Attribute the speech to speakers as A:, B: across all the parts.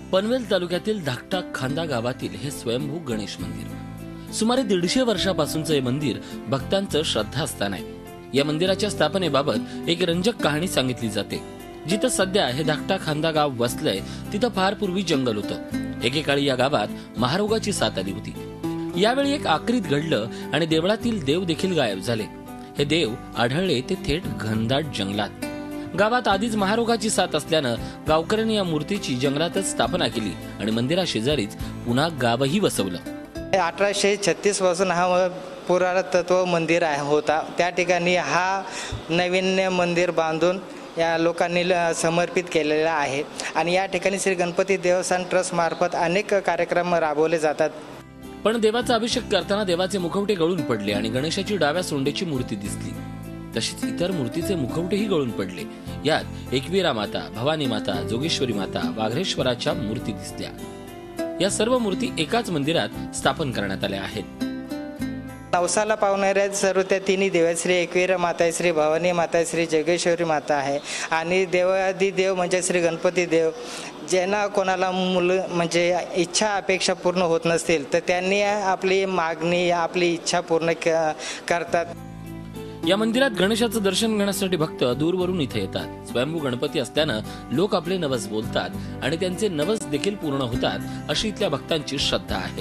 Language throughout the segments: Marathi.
A: पनवेल तालुक्यातील धाकटा खांदा गावातील हे स्वयंभू गणेश मंदिर सुमारे 150 वर्षापासूनचे हे मंदिर भक्तांचं श्रद्धास्थान आहे। या मंदिराच्या स्थापनेबाबत एक रंजक कहाणी सांगितली जाते। जिथं सध्या हे धाकटा खांदा गाव वसलंय तिथं फार पूर्वी जंगल होतं। एकेकाळी या गावात महारोगाची साथ आली होती। यावेळी एक आक्रीत घडलं आणि देवळातील देव देखील गायब झाले। हे देव आढळले ते थेट घनदाट जंगलात। गावात आधीच महारोगाची साथ असल्यानं गावकऱ्यांनी या मूर्तीची जंगलातच स्थापना केली आणि मंदिराशेजारीच पुन्हा गावही वसवलं।
B: 1836 पासून हा पुरातत्व मंदिर होता। त्या ठिकाणी हा नवीन मंदिर बांधून या लोकांनी समर्पित केलेला आहे आणि या ठिकाणी श्री गणपती देवस्थान ट्रस्ट मार्फत अनेक कार्यक्रम राबवले जातात।
A: पण देवाचा अभिषेक करताना देवाचे मुखवटे गळून पडले आणि गणेशाची डाव्या सोंडेची मूर्ती दिसली। तशीच इतर मूर्तीचे मुखवटेही गळून पडले। यात एकवीरा माता, भवानी माता, जोगेश्वरी माता, वाघ्रेश्वराच्या मूर्ती दिसल्या। या सर्व मूर्ती एकाच मंदिरात स्थापन करण्यात आल्या आहेत।
B: नवसाला पावणाऱ्या सर्व त्या तिन्ही देव श्री एकवीरा माता, श्री भवानी माता, श्री जोगेश्वरी माता आहे आणि देवादी देव म्हणजे श्री गणपती देव। ज्यांना कोणाला मुलं म्हणजे इच्छा अपेक्षा पूर्ण होत नसतील तर त्यांनी आपली मागणी आपली इच्छा पूर्ण करतात।
A: या मंदिरात गणेशाचं दर्शन घेण्यासाठी भक्त दूरवरून इथे येतात। स्वयंभू गणपती असल्यानं लोक आपले नवस बोलतात आणि त्यांचे नवस देखील पूर्ण होतात अशी इथल्या भक्तांची श्रद्धा आहे।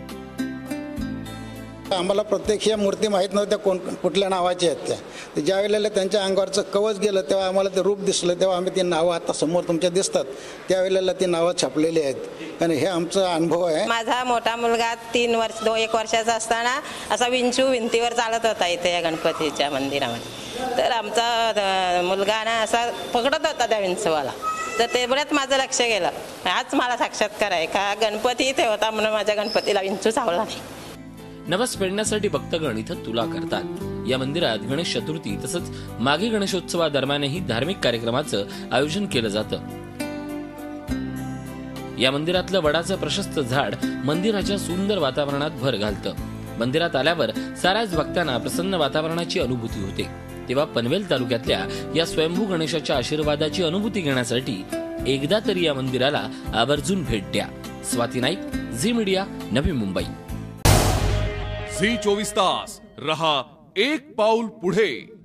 C: आम्हाला प्रत्यक्ष या मूर्ती माहीत नव्हत्या कुठल्या नावाच्या आहेत त्या। ज्या वेळेला त्यांच्या अंगावरचं कवच गेलं तेव्हा आम्हाला ते रूप दिसलं, तेव्हा आम्ही ती नावं आता समोर तुमच्या दिसतात त्यावेळेला ती नावं छापलेली आहेत आणि हे आमचा अनुभव आहे।
D: माझा मोठा मुलगा 1 वर्षाचा असताना असा विंचू भिंतीवर चालत होता इथे या गणपतीच्या मंदिरामध्ये। तर आमचा मुलगा ना असा पकडत होता त्या विंचूवाला, तर तेवढ्यात माझं लक्ष गेलं, आज मला साक्षात्कार आहे का गणपती इथे होता म्हणून माझ्या गणपतीला विंचू चावला नाही।
A: नवस फेडण्यासाठी भक्तगण इथं तुला करतात। या मंदिरात गणेश चतुर्थी तसंच माघी गणेशोत्सवादरम्यानही धार्मिक कार्यक्रमाचं आयोजन केलं जातं। या मंदिरातलं वडाचं प्रशस्त झाड मंदिराच्या सुंदर वातावरणात भर घालतं। मंदिरात आल्यावर साऱ्याच भक्तांना प्रसन्न वातावरणाची अनुभूती होते। तेव्हा पनवेल तालुक्यातल्या या स्वयंभू गणेशाच्या आशीर्वादाची अनुभूती घेण्यासाठी एकदा तरी या मंदिराला आवर्जून भेट द्या। Swati Naik, Zee media, Navi Mumbai.
E: Zee 24 तास रहा एक पाऊल पुढे।